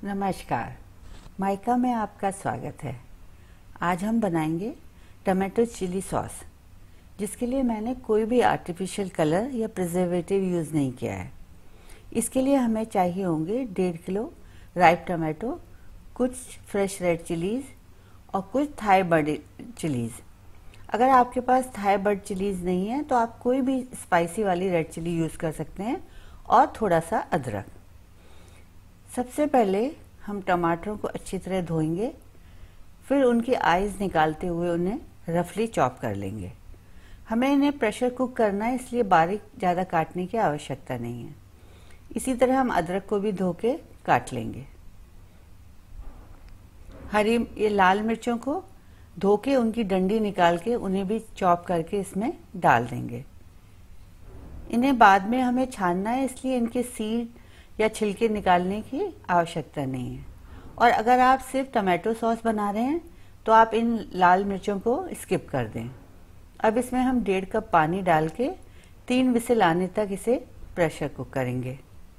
नमस्कार, माइका में आपका स्वागत है। आज हम बनाएंगे टमाटो चिली सॉस, जिसके लिए मैंने कोई भी आर्टिफिशियल कलर या प्रिजर्वेटिव यूज़ नहीं किया है। इसके लिए हमें चाहिए होंगे 1.5 किलो राइप टमाटो, कुछ फ्रेश रेड चिलीज़ और कुछ थाई बर्ड चिलीज़। अगर आपके पास थाई बर्ड चिलीज़ नहीं है तो आप कोई भी स्पाइसी वाली रेड चिली यूज़ कर सकते हैं, और थोड़ा सा अदरक। सबसे पहले हम टमाटरों को अच्छी तरह धोएंगे, फिर उनकी आइज़ निकालते हुए उन्हें रफली चॉप कर लेंगे। हमें इन्हें प्रेशर कुक करना है, इसलिए बारीक ज़्यादा काटने की आवश्यकता नहीं है। इसी तरह हम अदरक को भी धो के काट लेंगे। ये लाल मिर्चों को धो के उनकी डंडी निकाल के उन्हें भी चॉप करके इसमें डाल देंगे। इन्हें बाद में हमें छानना है, इसलिए इनके सीड या छिलके निकालने की आवश्यकता नहीं है। और अगर आप सिर्फ टमाटो सॉस बना रहे हैं तो आप इन लाल मिर्चों को स्किप कर दें। अब इसमें हम 1.5 कप पानी डाल के 3 विसिल आने तक इसे प्रेशर कुक करेंगे।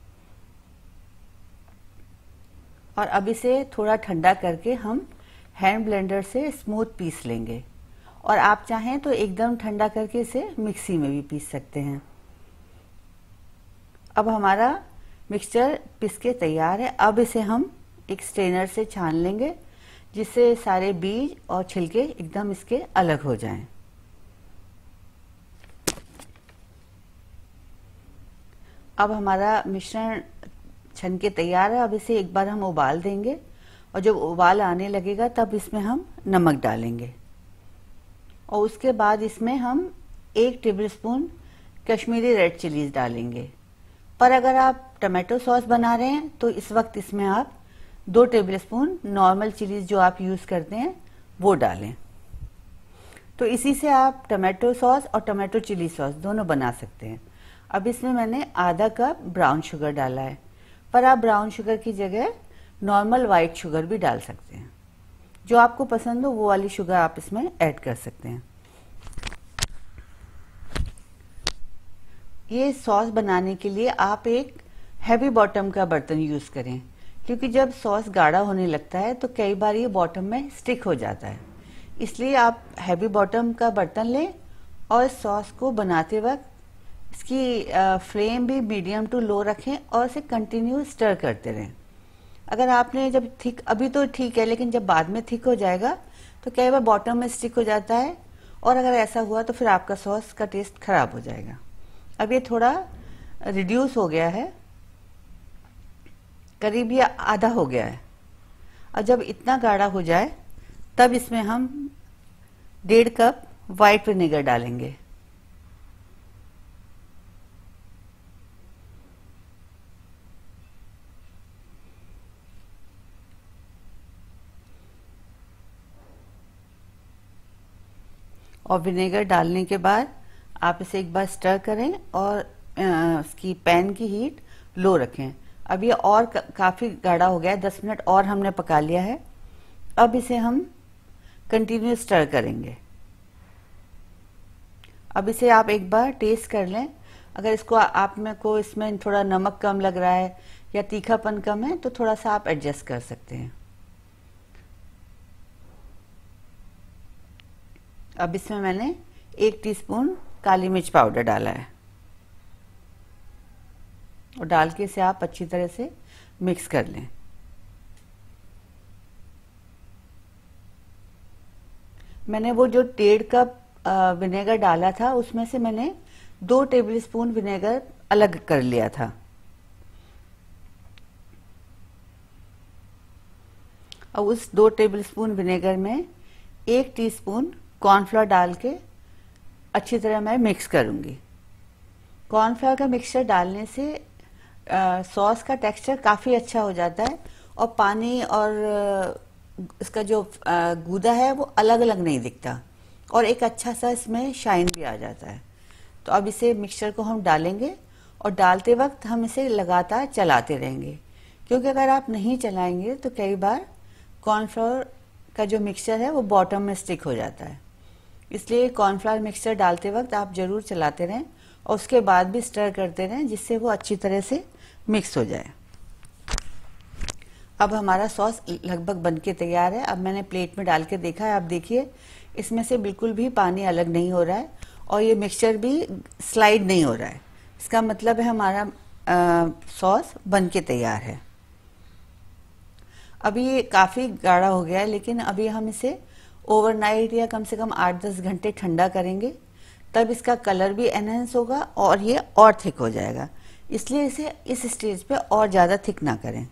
और अब इसे थोड़ा ठंडा करके हम हैंड ब्लेंडर से स्मूथ पीस लेंगे, और आप चाहें तो एकदम ठंडा करके इसे मिक्सी में भी पीस सकते हैं। अब हमारा मिक्सचर पिस के तैयार है। अब इसे हम एक स्ट्रेनर से छान लेंगे, जिससे सारे बीज और छिलके एकदम इसके अलग हो जाएं। अब हमारा मिश्रण छन के तैयार है। अब इसे एक बार हम उबाल देंगे, और जब उबाल आने लगेगा तब इसमें हम नमक डालेंगे, और उसके बाद इसमें हम 1 टेबलस्पून कश्मीरी रेड चिलीज डालेंगे। पर अगर आप टमाटो सॉस बना रहे हैं तो इस वक्त इसमें आप 2 टेबलस्पून नॉर्मल चिलीज जो आप यूज़ करते हैं वो डालें। तो इसी से आप टमाटो सॉस और टमाटो चिली सॉस दोनों बना सकते हैं। अब इसमें मैंने आधा कप ब्राउन शुगर डाला है, पर आप ब्राउन शुगर की जगह नॉर्मल वाइट शुगर भी डाल सकते हैं। जो आपको पसंद हो वो वाली शुगर आप इसमें ऐड कर सकते हैं। ये सॉस बनाने के लिए आप एक हैवी बॉटम का बर्तन यूज़ करें, क्योंकि जब सॉस गाढ़ा होने लगता है तो कई बार ये बॉटम में स्टिक हो जाता है। इसलिए आप हैवी बॉटम का बर्तन लें, और सॉस को बनाते वक्त इसकी फ्लेम भी मीडियम टू लो रखें, और इसे कंटिन्यू स्टर करते रहें। अगर आपने जब थिक, अभी तो ठीक है, लेकिन जब बाद में थिक हो जाएगा तो कई बार बॉटम में स्टिक हो जाता है, और अगर ऐसा हुआ तो फिर आपका सॉस का टेस्ट खराब हो जाएगा। अब ये थोड़ा रिड्यूस हो गया है, करीब ये आधा हो गया है। और जब इतना गाढ़ा हो जाए तब इसमें हम 1.5 कप वाइट विनेगर डालेंगे। और विनेगर डालने के बाद आप इसे एक बार स्टर करें, और इसकी पैन की हीट लो रखें। अब ये और काफ़ी गाढ़ा हो गया है, 10 मिनट और हमने पका लिया है। अब इसे हम कंटिन्यू स्टर करेंगे। अब इसे आप एक बार टेस्ट कर लें। अगर इसको आप में को इसमें थोड़ा नमक कम लग रहा है या तीखापन कम है तो थोड़ा सा आप एडजस्ट कर सकते हैं। अब इसमें मैंने 1 टीस्पून काली मिर्च पाउडर डाला है, और डाल के इसे आप अच्छी तरह से मिक्स कर लें। मैंने वो जो 1.5 कप विनेगर डाला था उसमें से मैंने 2 टेबलस्पून विनेगर अलग कर लिया था। और उस 2 टेबलस्पून विनेगर में 1 टीस्पून कॉर्नफ्लोर डाल के अच्छी तरह मैं मिक्स करूंगी। कॉर्नफ्लोर का मिक्सचर डालने से सॉस का टेक्सचर काफ़ी अच्छा हो जाता है, और पानी और इसका जो गूदा है वो अलग अलग नहीं दिखता, और एक अच्छा सा इसमें शाइन भी आ जाता है। तो अब इसे मिक्सचर को हम डालेंगे, और डालते वक्त हम इसे लगातार चलाते रहेंगे, क्योंकि अगर आप नहीं चलाएंगे तो कई बार कॉर्नफ्लोर का जो मिक्सचर है वो बॉटम में स्टिक हो जाता है। इसलिए कॉर्नफ्लोर मिक्सचर डालते वक्त आप जरूर चलाते रहें, और उसके बाद भी स्टर करते रहें, जिससे वो अच्छी तरह से मिक्स हो जाए। अब हमारा सॉस लगभग बनके तैयार है। अब मैंने प्लेट में डाल के देखा है, आप देखिए इसमें से बिल्कुल भी पानी अलग नहीं हो रहा है और ये मिक्सचर भी स्लाइड नहीं हो रहा है। इसका मतलब है हमारा सॉस बनके तैयार है। अभी ये काफ़ी गाढ़ा हो गया है, लेकिन अभी हम इसे ओवरनाइट या कम से कम 8-10 घंटे ठंडा करेंगे, तब इसका कलर भी एनहेंस होगा और ये और थिक हो जाएगा। इसलिए इसे इस स्टेज पे और ज़्यादा थिक ना करें।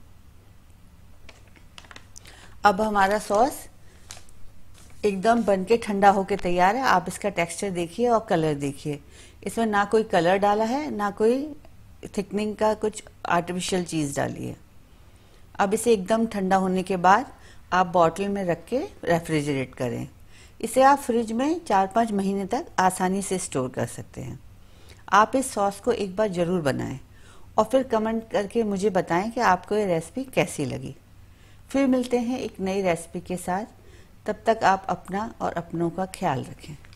अब हमारा सॉस एकदम बनके ठंडा होके तैयार है। आप इसका टेक्सचर देखिए और कलर देखिए। इसमें ना कोई कलर डाला है, ना कोई थिकनिंग का कुछ आर्टिफिशियल चीज़ डाली है। अब इसे एकदम ठंडा होने के बाद आप बॉटल में रख के रेफ्रिजरेट करें। इसे आप फ्रिज में 4-5 महीने तक आसानी से स्टोर कर सकते हैं। आप इस सॉस को एक बार ज़रूर बनाएं और फिर कमेंट करके मुझे बताएं कि आपको ये रेसिपी कैसी लगी। फिर मिलते हैं एक नई रेसिपी के साथ। तब तक आप अपना और अपनों का ख्याल रखें।